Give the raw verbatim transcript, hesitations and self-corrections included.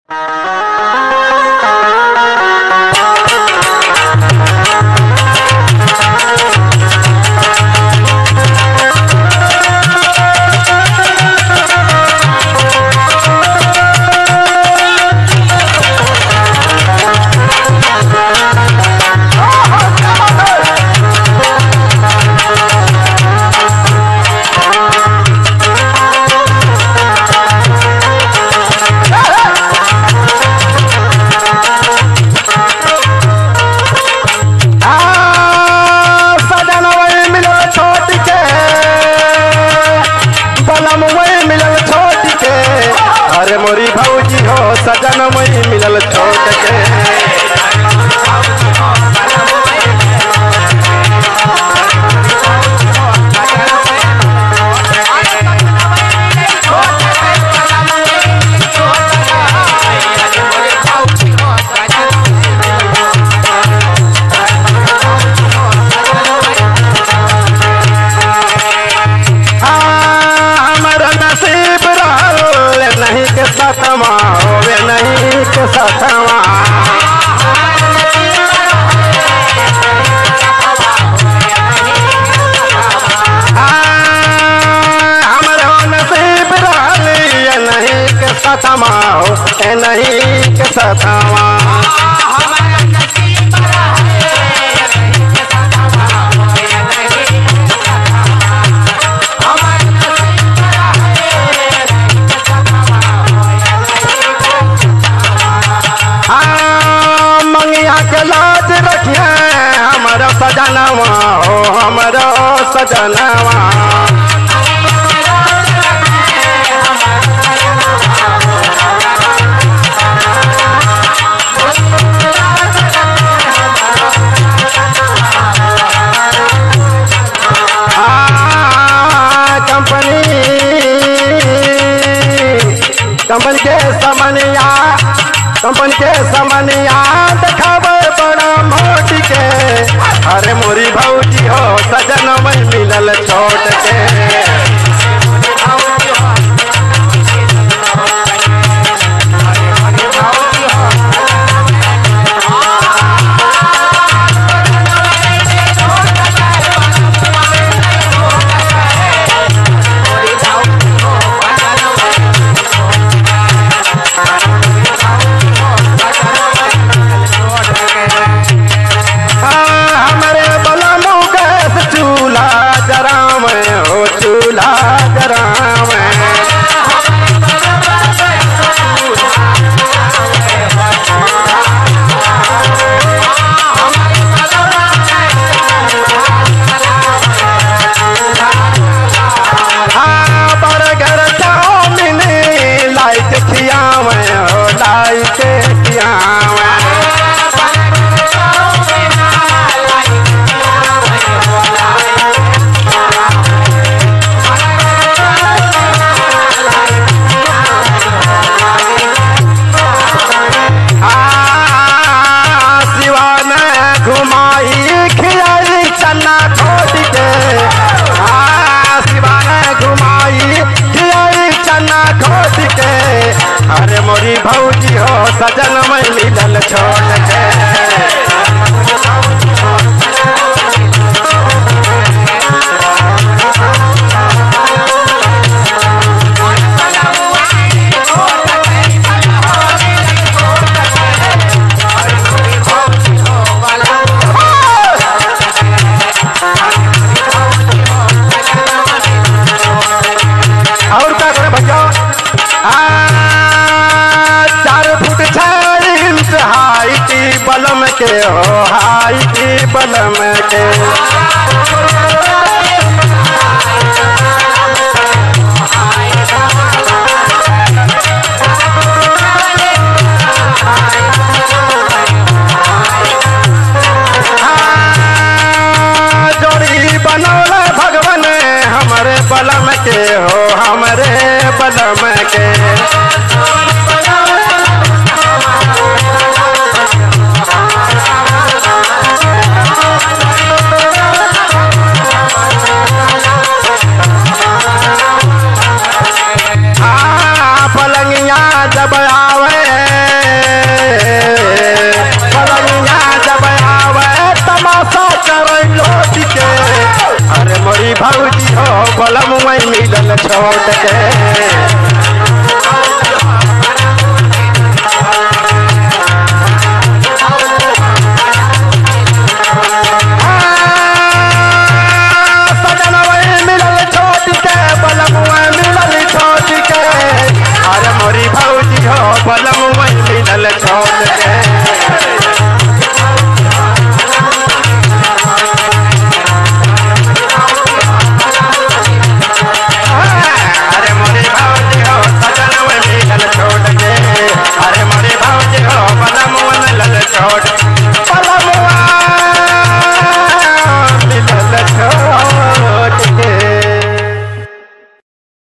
अरे मोरी भौजी हो सजन मई मिलल छोट के। सतमा होवे नहीं के सतमा हमारे नसीब रहली नहीं के सतमा हो नहीं के सतमा। लाज रखिए हमारा सजनवा हो हमारा सजनवा। कंपनी कंपनी के समनिया कंपनी के समनिया देखावे बड़ा मोट के। अरे मोरी भौजी हो सजन मई मिलल छोट के। अरे मोरी भौजी हो सजन मई मिलल छोट के। और क्या करे भैया हाइटी बलम के हो हाइटी बलम के।